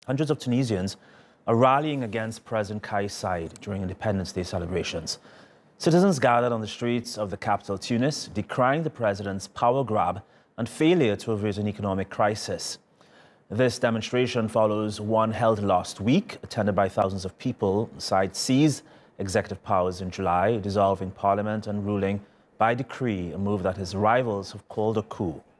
Hundreds of Tunisians are rallying against President Kais Saied during Independence Day celebrations. Citizens gathered on the streets of the capital, Tunis, decrying the president's power grab and failure to avert an economic crisis. This demonstration follows one held last week, attended by thousands of people. Saied seized executive powers in July, dissolving parliament and ruling by decree, a move that his rivals have called a coup.